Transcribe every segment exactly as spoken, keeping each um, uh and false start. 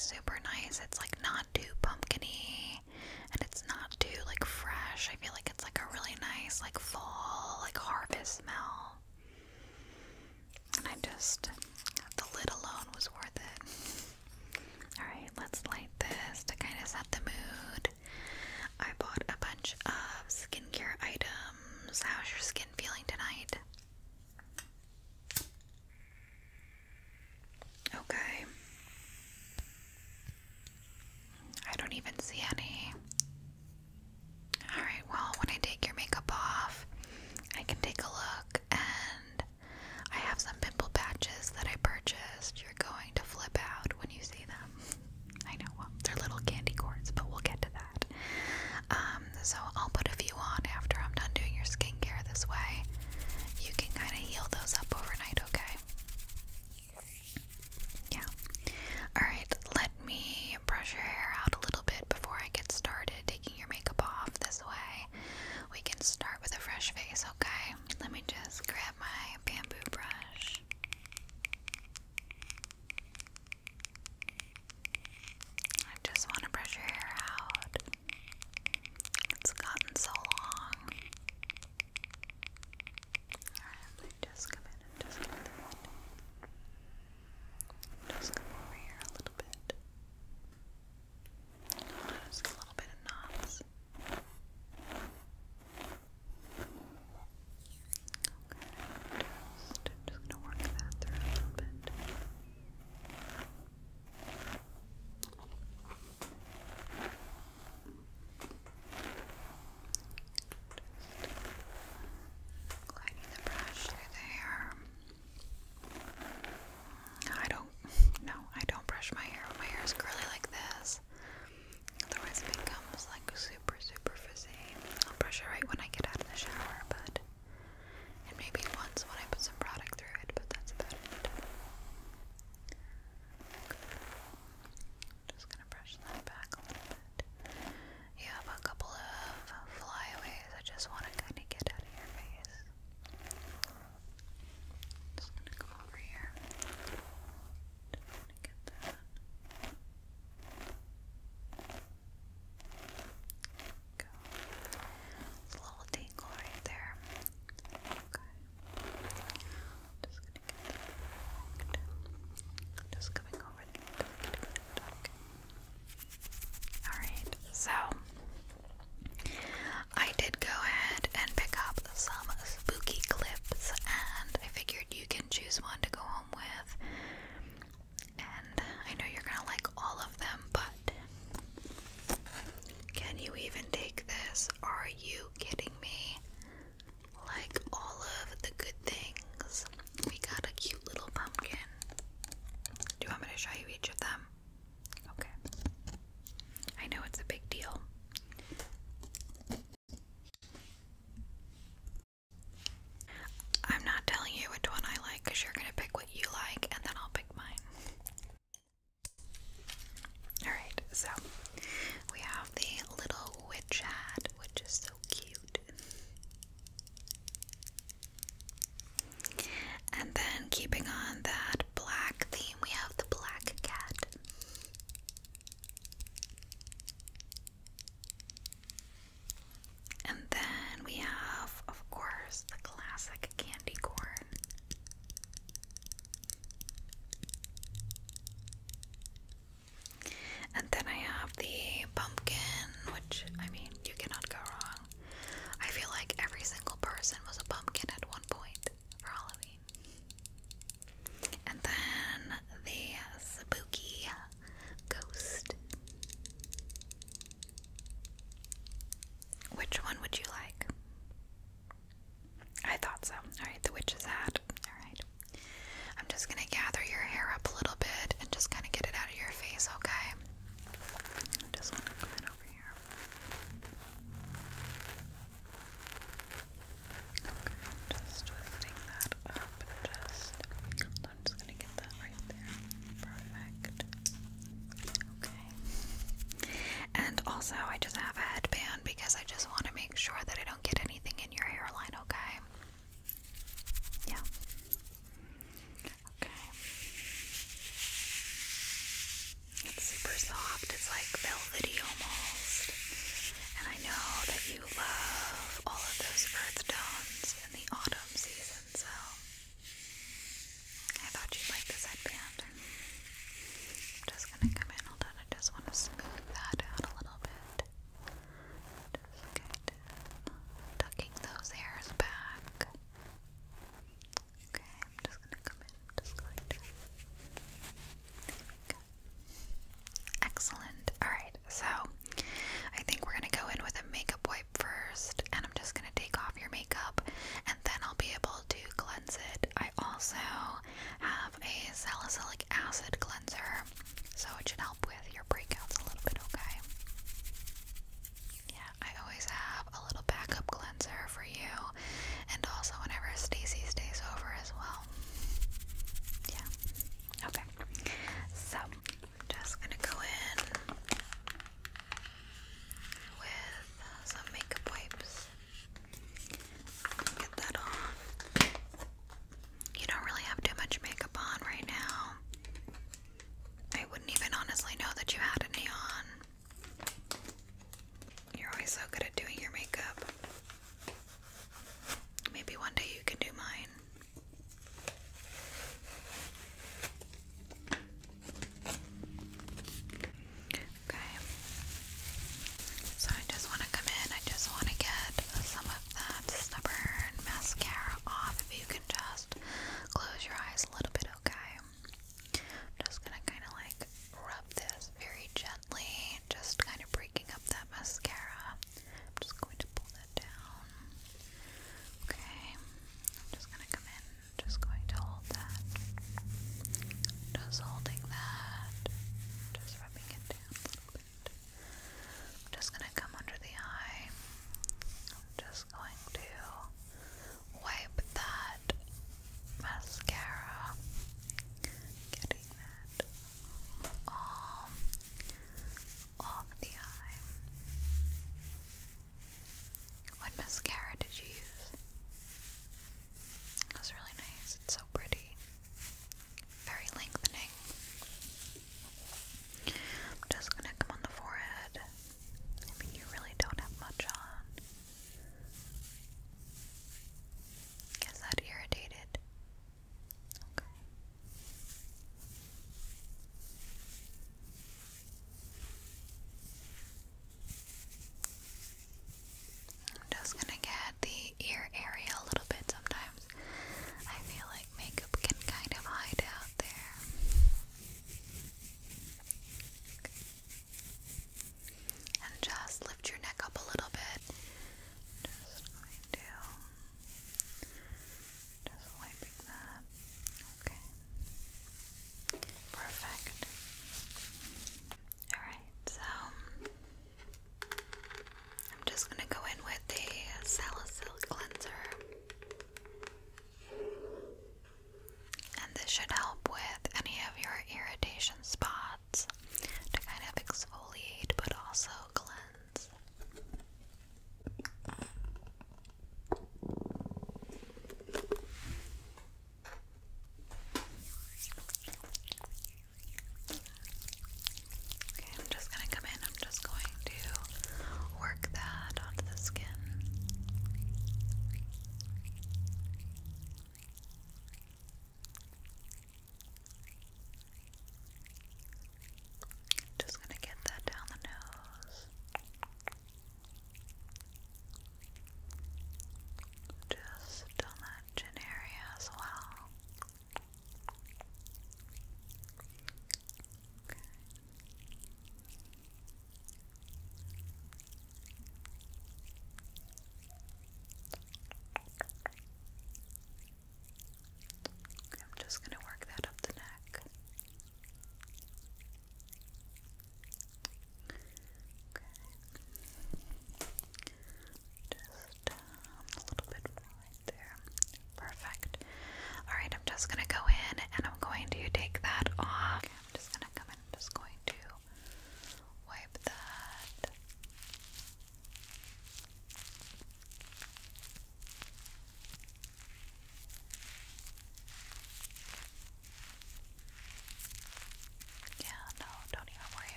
super nice. It's like not too pumpkin-y, and it's not too like fresh. I feel like it's like a really nice like fall, like harvest smell. And I just, the lid alone was worth it. Alright, let's light this to kind of set the mood. I bought a bunch of skincare items. How's your skin feeling tonight? Okay. I don't even see any. Alright, well, when I take your makeup off, I can take a look, and I have some pimple patches that I purchased. You're going to flip out when you see them. I know, well, they're little candy corns, but we'll get to that. Um, so I'll put a few on after I'm done doing your skincare. This way you can kind of heal those up overnight, okay? Yeah. Alright, let me brush your hair out a little bit before I get started.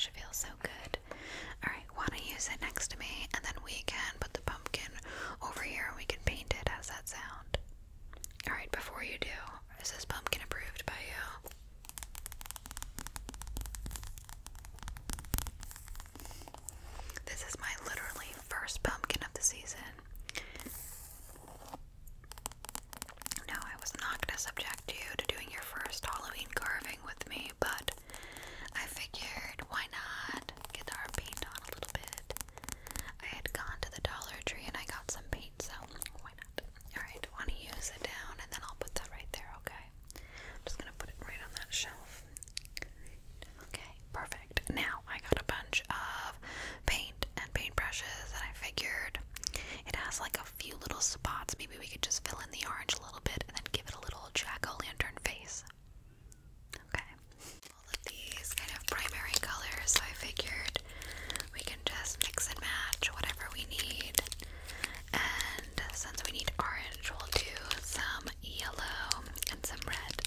gosh, it feels so good. Alright, want to use it next to me, and then we can put the pumpkin over here and we can paint it. How's that sound? Alright, before you do, is this pumpkin approved by you? This is my literally first pumpkin of the season. No, I was not going to subject you to doing your first Halloween carving with me, but I figured, why not get our paint on a little bit? I had gone to the Dollar Tree and I got some paint, so why not? Alright, want to use it down, and then I'll put that right there, okay? I'm just going to put it right on that shelf. Okay, perfect. Now, I got a bunch of paint and paintbrushes, and I figured it has like a few little spots. Maybe we could just fill in the orange a little bit and then give it a little jack-o'-lantern face. Okay. All of these kind of primary colors, so I figured we can just mix and match whatever we need. And since we need orange, we'll do some yellow and some red.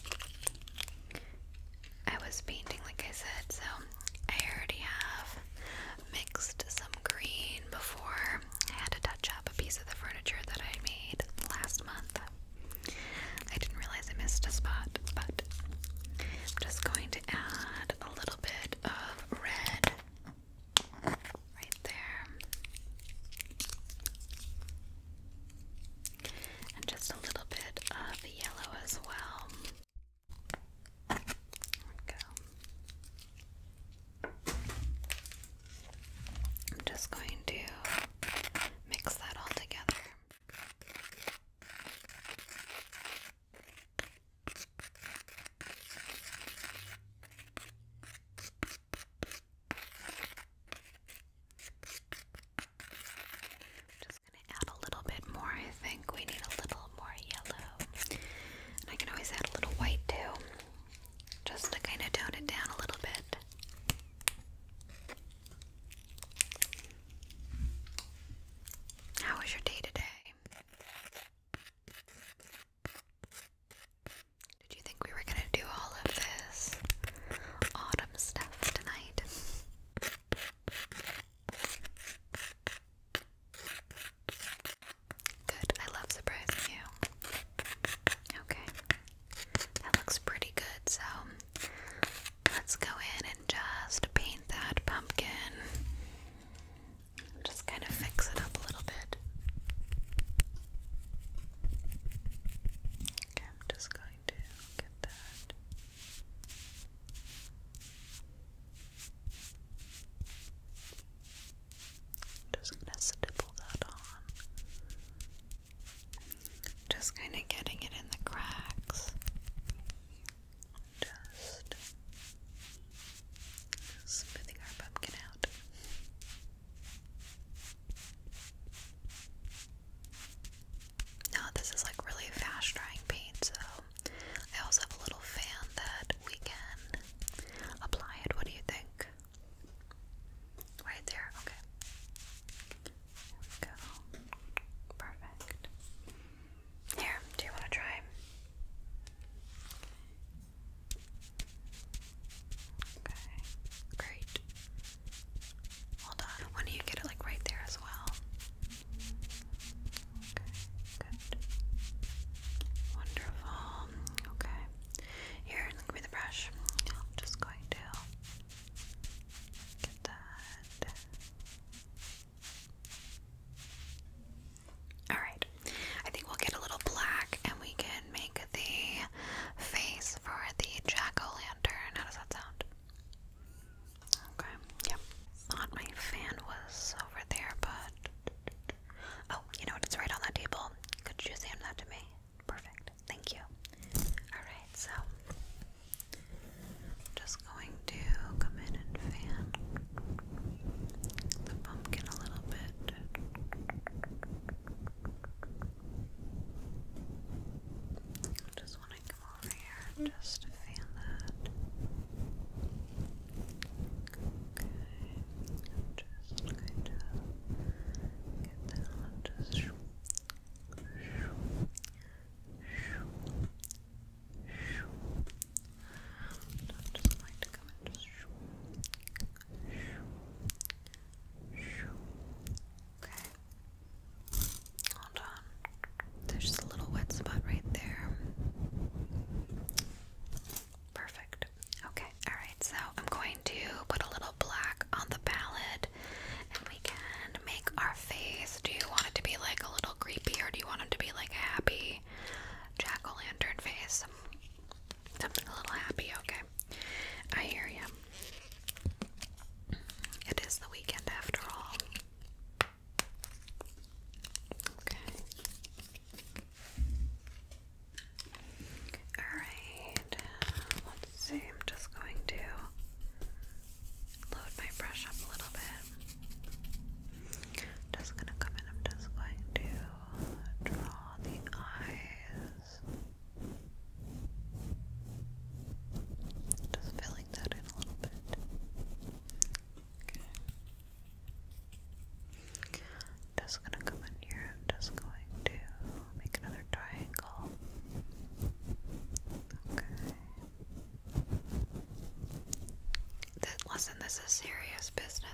I was painting, like I said, so I already have mixed some green before I had to touch up a piece of the furniture that I made last month. I didn't realize I missed a spot, but I'm just going to add a little bit of red right there. And just a little bit of yellow as well. There we go. I'm just going to mix that all together. Just going to add a little bit more. I think we need a little more yellow. And I can always add a little white too, just to kind of tone it down a little bit.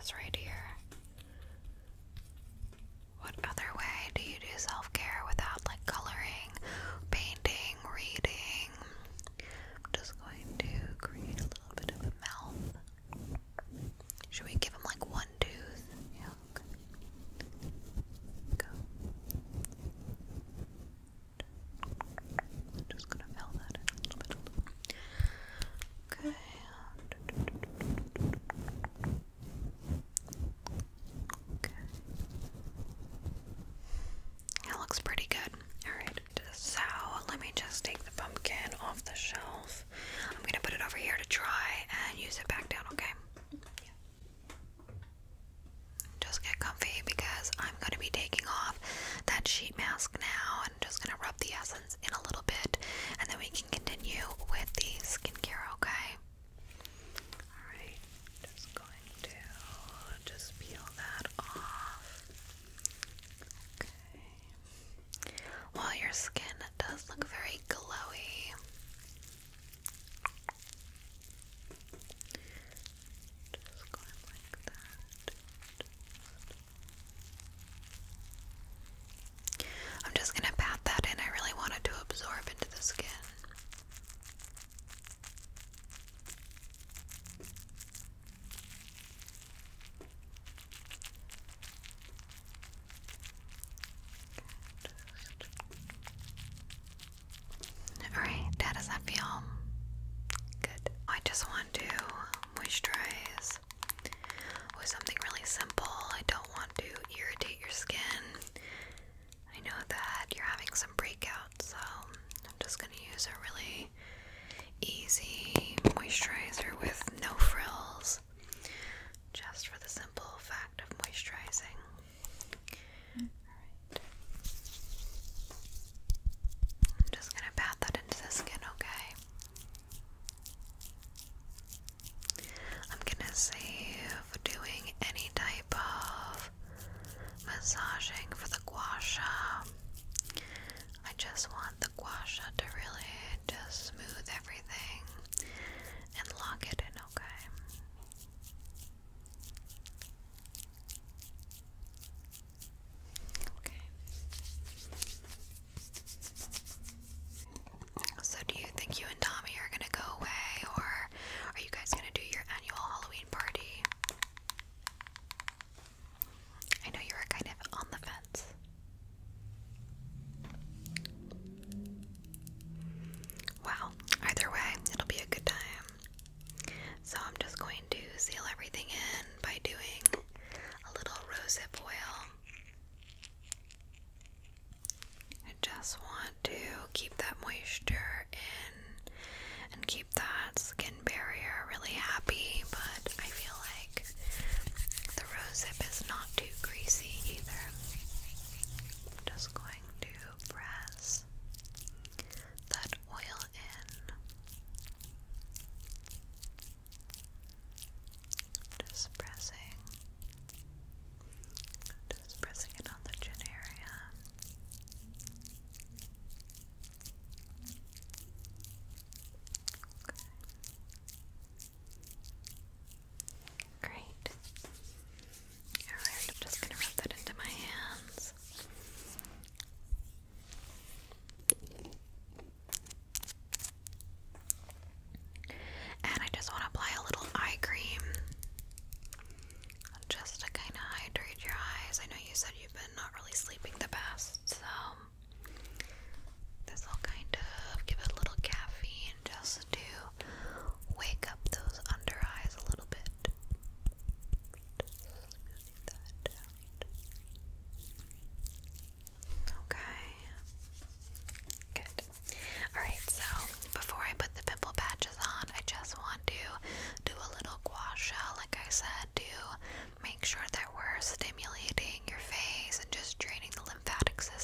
says right here. What other way do you do self-care without like coloring, painting, reading? I'm just going to create a little bit of a mouth. Should we give him like one tooth? Yeah, okay. Go. I'm just gonna fill that in a little bit. Okay. Okay. That looks pretty good. Alright, so let me just take the pumpkin off the shelf. I'm gonna put it over here to dry and use it back down, okay? Yeah. Just get comfy because I'm gonna be taking off that sheet mask now and just gonna rub the essence in a little bit and then we can continue with the skincare, okay? Alright, just going to just peel that off. Okay. Well, your skin does look very glowy. Just going like that. I'm just gonna pat that in. I really want it to absorb into the skin. Alright, how does that feel? Good. I just want to moisturize with something really simple. I don't want to irritate your skin. I know that you're having some breakouts, so I'm just going to use a really easy moisturizer with no frills, just for the simple fact of moisturizing. Alright. I'm just going to pat that into the skin, okay? I'm going to save doing any type of massaging for the guasha. I just want the guasha to really just smooth everything and lock it in, okay? Okay. So do you think you and Tommy are gonna go away, or are you guys gonna do your annual Halloween party? I know you were kind of on the fence. Wow, either way, it'll be a good time. So I'm just going to seal everything in by doing a little rosehip oil. I just want to keep that moisture in and keep that skin barrier really happy, but I feel like the rosehip is not too greasy either. I'm just going to press that oil in. Just pressing. Just pressing it on the chin area. Okay. Great. Alright, I'm just gonna rub that into my hands. And I just want to apply a little eye cream just to kind of hydrate your eyes. I know you said you've been not really sleeping the best, so this will kind of give it a little caffeine just to wake up those under eyes a little bit. Just smoothing that out. Okay. Good. Alright, so before I put the pimple patches on, I just want to do a little guasha, like I said, to make sure that we're stimulating your face and just draining the lymphatic system.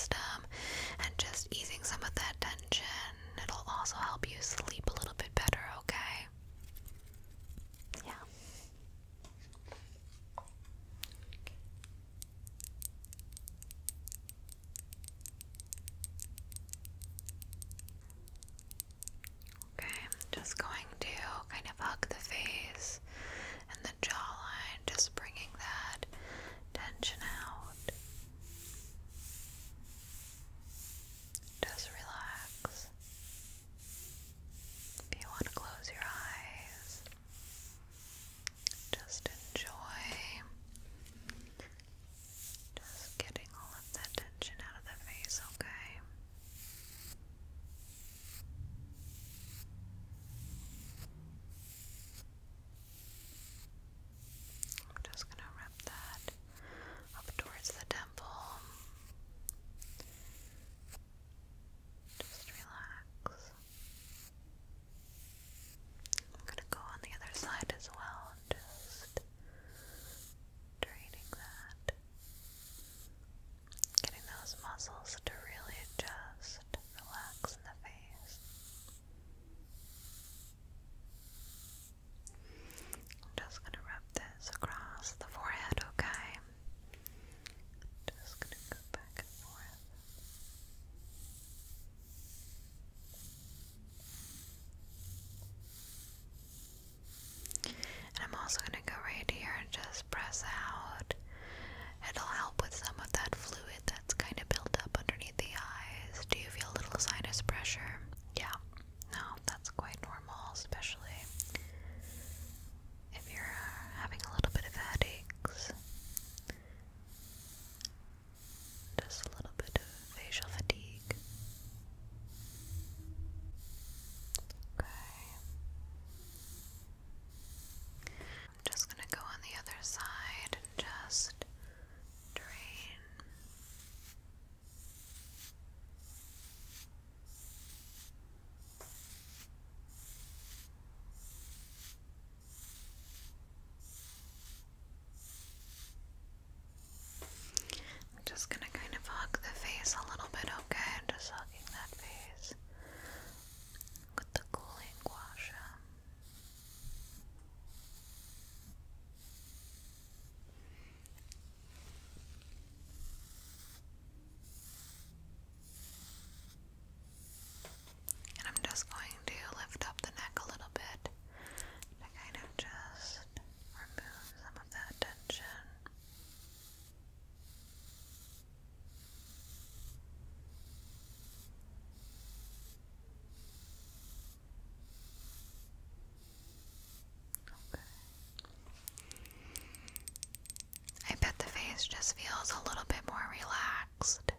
face just feels a little bit more relaxed.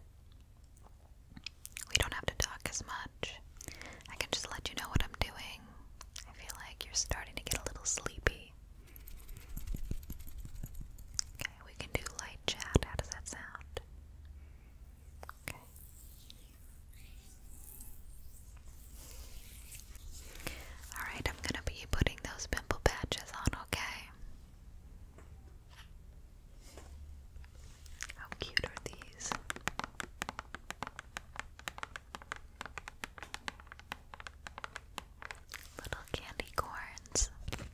We don't have to talk as much. I can just let you know what I'm doing. I feel like you're starting to get a little sleepy. Okay, we can do light chat. How does that sound? Okay. Alright, I'm gonna be putting those pimple patches on, okay? How cute are these? Little candy corns.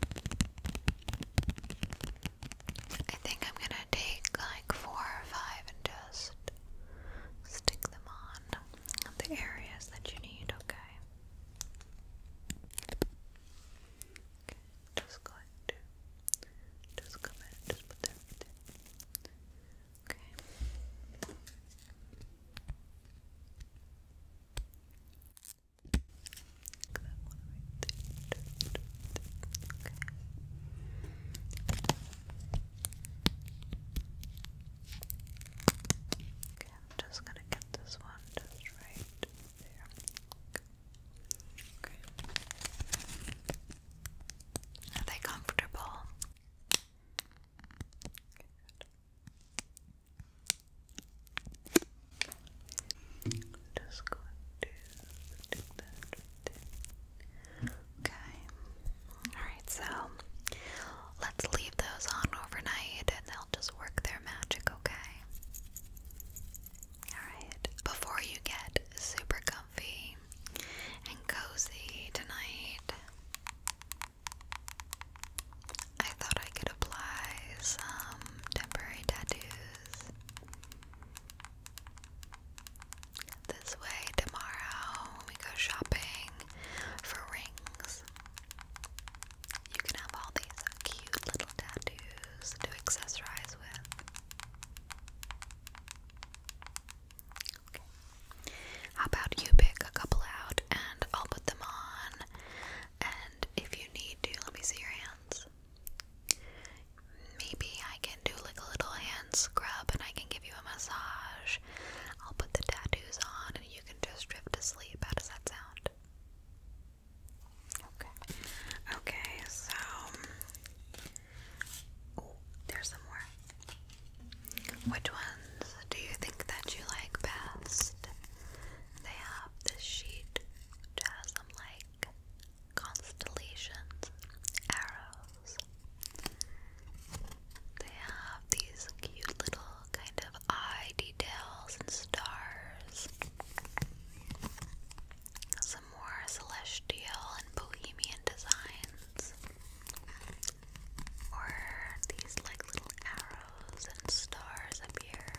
I think I'm gonna take like four or five and just stick them on the areas that you need, okay? Okay, just going to just come in and just put that right there. Okay. That one right there. Okay. Okay, I'm just gonna get this one just right there. Okay. Are they comfortable? Just going to stick that right there. Okay. Alright, so let's leave those on overnight and they'll just work their magic, okay? Alright, before you get super comfy and cozy tonight, I thought I could apply some temporary tattoos. This way, tomorrow when we go shopping for rings, you can have all these cute little tattoos to accessorize with. Okay. How about you pick a couple out and I'll put them on, and if you need to, let me see your hands. Maybe I can do like a little hand scrub and I can give you a massage. I'll put the tattoos on and you can just drift to sleep. How does that sound? Okay. Okay, so oh, there's some more. Which ones do you think that you like best? They have this sheet which has some like constellations, arrows. They have these cute little kind of eye details and stars. Some more celestial and bohemian designs. Or these like little arrows and stars up here.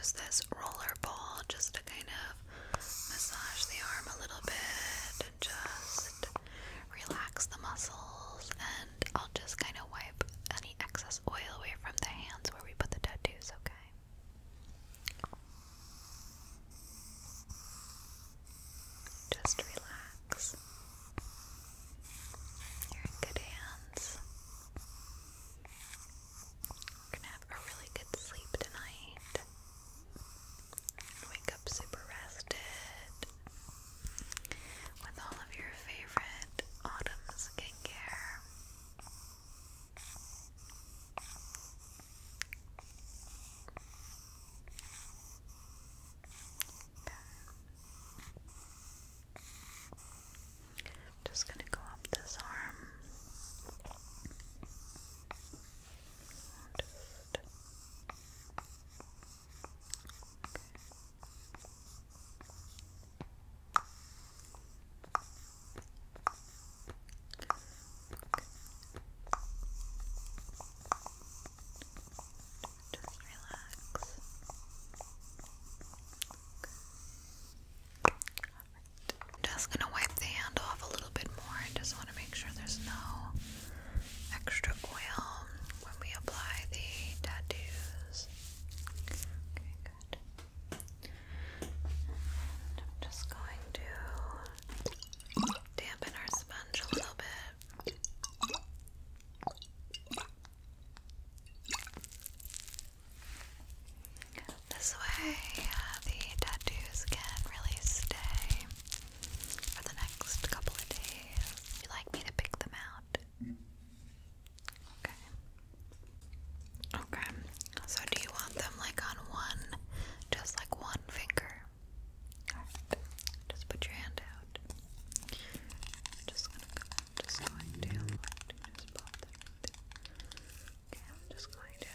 use this roller ball just to kind of massage the arm a little bit and just relax the muscles, and I'll just kind of wipe any excess oil away from the hands where we put the tattoos, okay? Just relax. You're in good hands. We're gonna have a really good sleep tonight. Wake up super rested with all of your favorite autumn skincare. Just gonna go up this arm. Just Just relax. Just gonna wipe the hand off a little bit more. I just want to make sure there's no extra oil when we apply the tattoos. Okay, good. And I'm just going to dampen our sponge a little bit. This way, uh, the tattoos can really stay for the next couple of days. Would you like me to pick them out? Okay. Okay. So do you want them like on one, just like one finger? Alright. Just put your hand out. Just gonna go, just going to, just pop them. Okay, I'm just going to.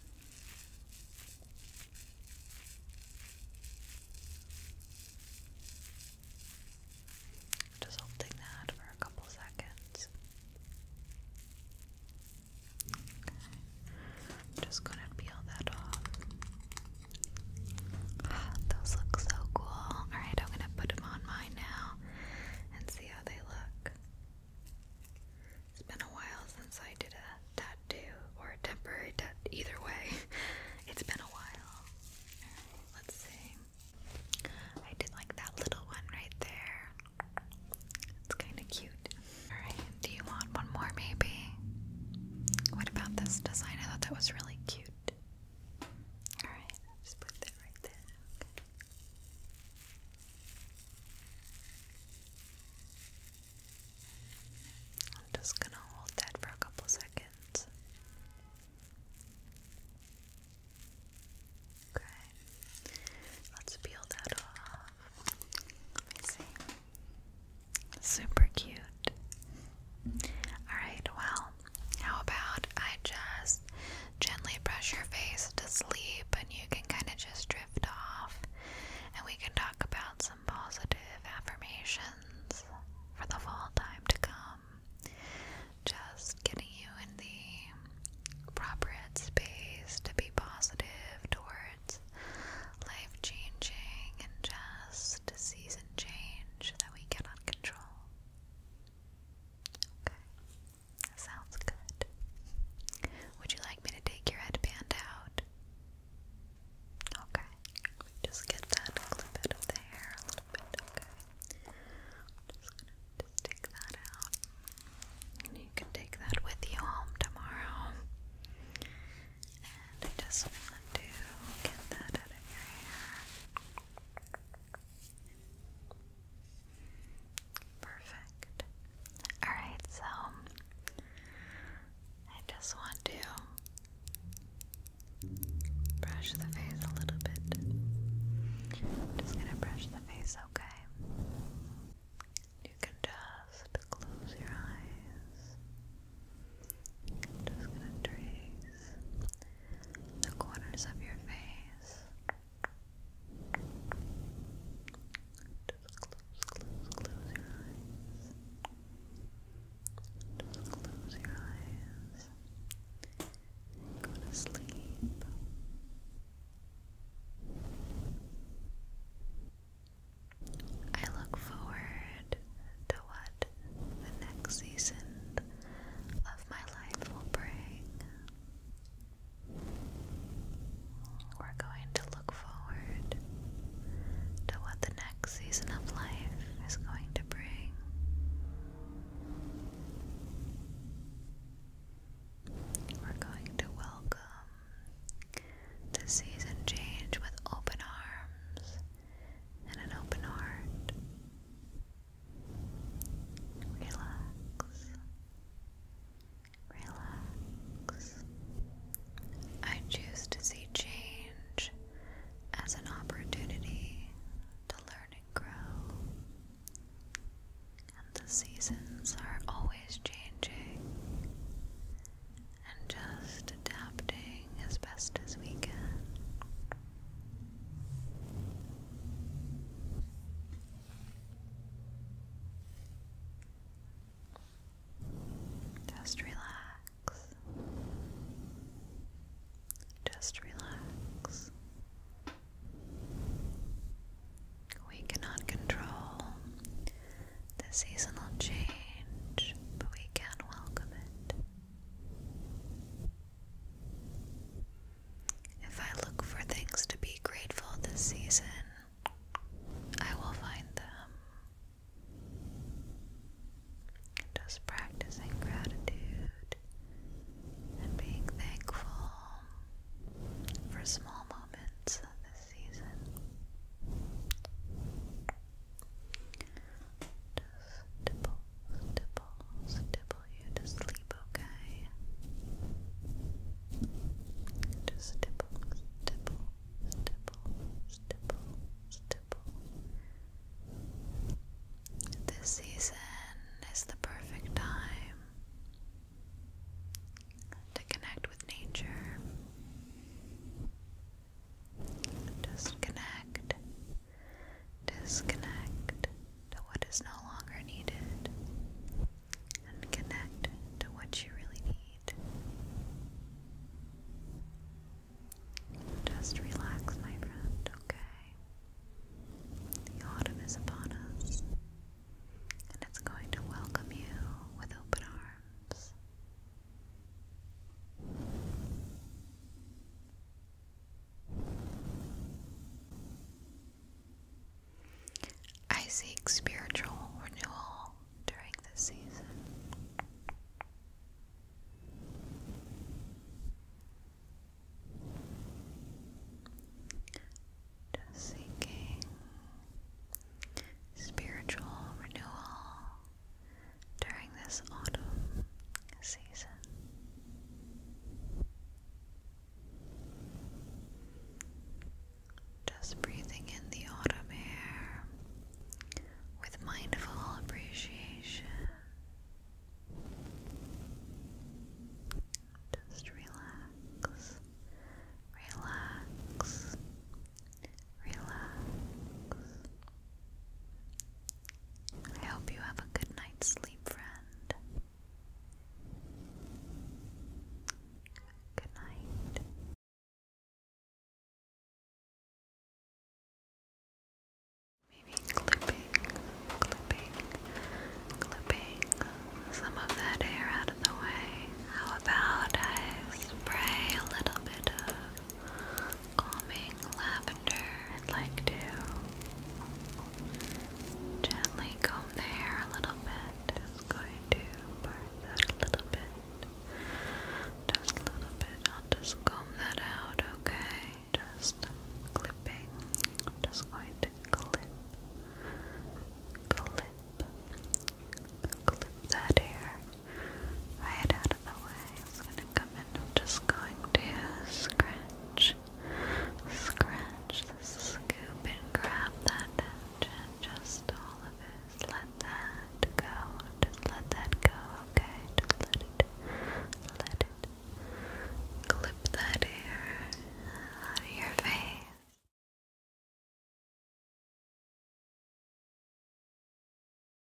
Just holding that for a couple seconds. Okay. I'm just gonna peel that off. Those look so cool. Alright, I'm gonna put them on mine now and see how they look. It's been a while since I did a tattoo or a temporary tattoo. Either way, it's been a while. Alright, let's see. I did like that little one right there. It's kind of cute. Alright, do you want one more maybe? What about this design? I thought that was really cute. Alright, just put that right there. Okay. I'm just gonna hold that for a couple seconds. Okay. Let's peel that off. Let me see. Super cute. Alright, well, how about I just gently brush your face to sleep and you can kind of just drift off, and we can talk about some positive affirmations for the fall time to come. Just getting you in the proper headspace to be positive towards life changing and just season change that we cannot control. Okay, that sounds good. Would you like me to take your headband out? Okay, just get that clip out of the hair a little bit, okay? Just gonna just take that out. And you can take that with you home tomorrow. And I just want to get that out of your hair. Perfect. Alright, so I just want to brush the face a little bit. Just gonna brush the face, okay? You can just close your eyes. Just gonna trace the corners of your face. Just close, close, close your eyes. Just close your eyes. Go to sleep. season change with open arms and an open heart. Relax. Relax. I choose to see change as an opportunity to learn and grow. And the seasons are always changing, and just adapting as best as we can. Just relax. Just relax. We cannot control the seasonal change, but we can welcome it. If I look for things to be grateful this season, I will find them. Just practicing gratitude and being thankful for small moments this season. Just dibble, dibble, dibble you to sleep, okay? Just dibble, dibble, dibble, dibble, dibble. This season is the perfect time to connect with nature. Just connect, disconnect to what is no longer needed, and connect to what you really need. Just relax, my friend, okay? The autumn is upon us, and it's going to welcome you with open arms. I seek spirit